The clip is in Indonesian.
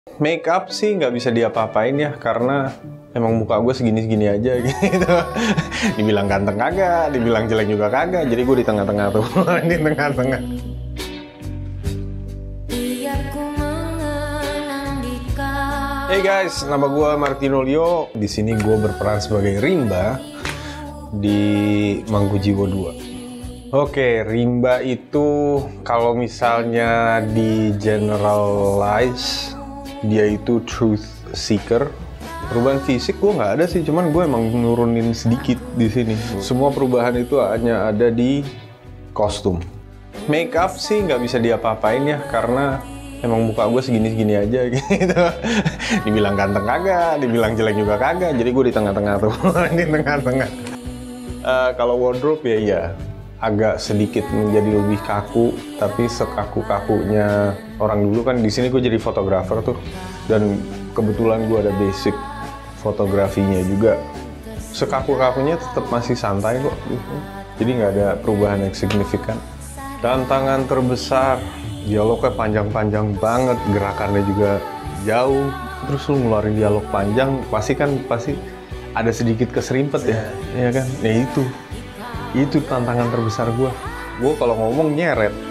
Make up sih nggak bisa diapa-apain ya, karena emang muka gue segini-segini aja gitu. Dibilang ganteng kagak, dibilang jelek juga kagak, jadi gue di tengah-tengah tuh. Di tengah-tengah. Hey guys, nama gue Martino Leo. Di sini gue berperan sebagai Rimba di Mangkujiwo 2. Oke, Rimba itu kalau misalnya di generalize, dia itu truth seeker. Perubahan fisik gue nggak ada sih, cuman gue emang nurunin sedikit di sini. Semua perubahan itu hanya ada di kostum. Make up sih nggak bisa diapa-apain ya, karena emang muka gue segini-segini aja gitu. Dibilang ganteng kagak, dibilang jelek juga kagak, jadi gue di tengah-tengah tuh. Di tengah-tengah. Kalau wardrobe ya iya, agak sedikit menjadi lebih kaku, tapi sekaku-kakunya orang dulu kan. Di sini gue jadi fotografer tuh, dan kebetulan gue ada basic fotografinya juga. Sekaku-kakunya tetap masih santai kok gitu. Jadi nggak ada perubahan yang signifikan. Tantangan terbesar, dialognya panjang-panjang banget, gerakannya juga jauh, terus lu ngeluarin dialog panjang, pasti ada sedikit keserimpet ya kan? Nah itu tantangan terbesar gue kalau ngomong nyeret.